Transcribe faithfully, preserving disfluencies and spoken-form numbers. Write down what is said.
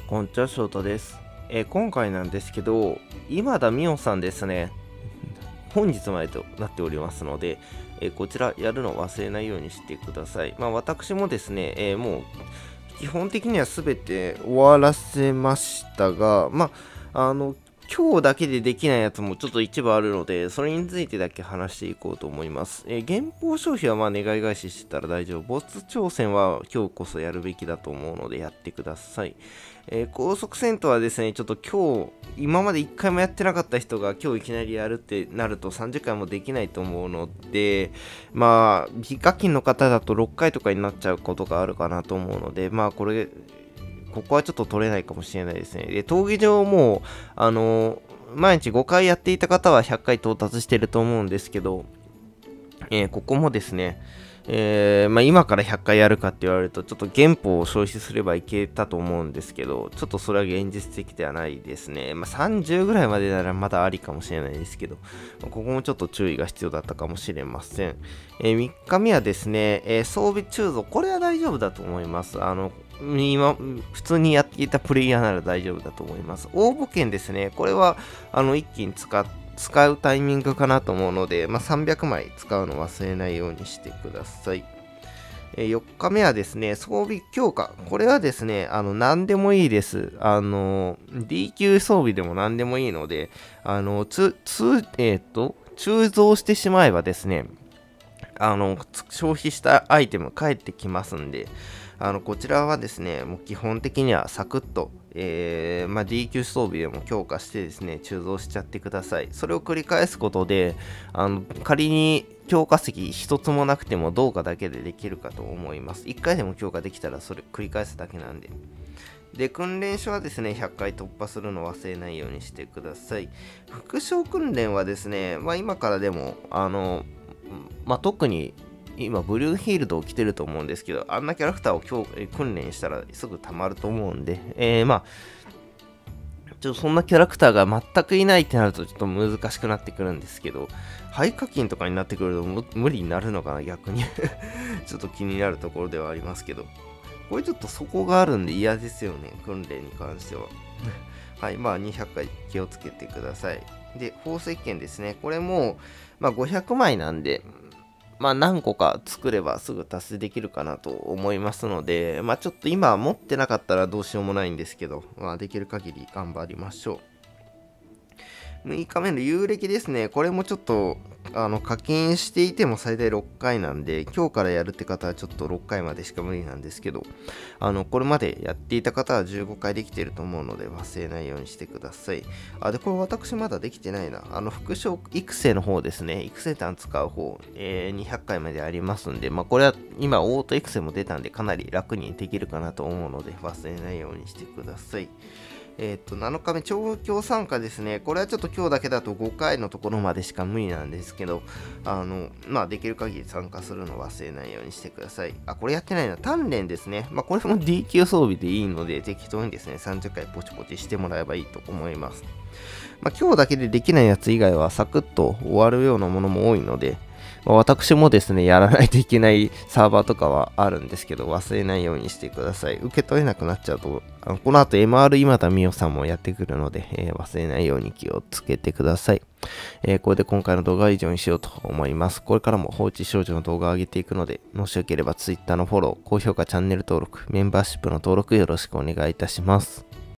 こんにちは、翔太です。えー今回なんですけど、今田美桜さんですね、本日までとなっておりますので、えーこちらやるのを忘れないようにしてください。まあ私もですね、えーもう基本的には全て終わらせましたが、まあ、あの、今日だけでできないやつもちょっと一部あるので、それについてだけ話していこうと思います。えー原稿消費はまあ願い返ししてたら大丈夫。ボス挑戦は今日こそやるべきだと思うのでやってください。えー高速戦闘はですね、ちょっと今日、今までいっかいもやってなかった人が今日いきなりやるってなるとさんじゅっかいもできないと思うので、まあ、非課金の方だとろっかいとかになっちゃうことがあるかなと思うので、まあこれ、ここはちょっと取れないかもしれないですね。で、闘技場も、あの毎日ごかいやっていた方はひゃっかい到達してると思うんですけど、えーここもですね、えーまあ、今からひゃっかいやるかって言われると、ちょっと原本を消費すればいけたと思うんですけど、ちょっとそれは現実的ではないですね。まあ、さんじゅうぐらいまでならまだありかもしれないですけど、ここもちょっと注意が必要だったかもしれません。えー、みっかめはですね、えー装備鋳造、これは大丈夫だと思います。あの、今、普通にやっていたプレイヤーなら大丈夫だと思います。応募券ですね、これは、あの、一気に使って、使うタイミングかなと思うので、まあ、さんびゃくまい使うの忘れないようにしてください。えーよっかめはですね、装備強化。これはですね、あの、何でもいいです。あの、ディー 級装備でも何でもいいので、あの、つ、つ、えっ、と、鋳造してしまえばですね、あの、消費したアイテム返ってきますんで、あの、こちらはですね、もう基本的にはサクッと、えーまあ、ディー 級装備でも強化してですね、鋳造しちゃってください。それを繰り返すことで、あの、仮に強化石一つもなくても動画だけでできるかと思います。いっかいでも強化できたらそれ繰り返すだけなんで。で、訓練所はですね、ひゃっかい突破するのを忘れないようにしてください。副将訓練はですね、まあ今からでも、あの、まあ特に今、ブルーヒールドを着てると思うんですけど、あんなキャラクターを今日訓練したらすぐ溜まると思うんで、えー、まあ、ちょっとそんなキャラクターが全くいないってなるとちょっと難しくなってくるんですけど、廃課金とかになってくるとむ無理になるのかな、逆に。ちょっと気になるところではありますけど。これちょっと底があるんで嫌ですよね、訓練に関しては。はい、まあにひゃっかい気をつけてください。で、宝石券ですね。これも、まあごひゃくまいなんで、まあ何個か作ればすぐ達成できるかなと思いますので、まあちょっと今持ってなかったらどうしようもないんですけど、まあできる限り頑張りましょう。むいかめの遊歴ですね。これもちょっと、あの、課金していても最大ろっかいなんで、今日からやるって方はちょっとろっかいまでしか無理なんですけど、あの、これまでやっていた方はじゅうごかいできていると思うので忘れないようにしてください。あ、で、これ私まだできてないな。あの、副将育成の方ですね。育成弾使う方、えー、にひゃっかいまでありますんで、まあ、これは今、オート育成も出たんで、かなり楽にできるかなと思うので、忘れないようにしてください。えっ、と、なのかめ、調教参加ですね。これはちょっと今日だけだとごかいのところまでしか無理なんですけど、あの、まあ、できる限り参加するのを忘れないようにしてください。あ、これやってないな。鍛錬ですね。まあ、これも ディー 級装備でいいので、適当にですね、さんじゅっかいポチポチしてもらえばいいと思います。まあ、今日だけでできないやつ以外はサクッと終わるようなものも多いので、まあ私もですね、やらないといけないサーバーとかはあるんですけど、忘れないようにしてください。受け取れなくなっちゃうと、あのこの後 エムアール 今田美桜さんもやってくるので、えー忘れないように気をつけてください。えーこれで今回の動画は以上にしようと思います。これからも放置少女の動画を上げていくので、もしよければ Twitter のフォロー、高評価、チャンネル登録、メンバーシップの登録よろしくお願いいたします。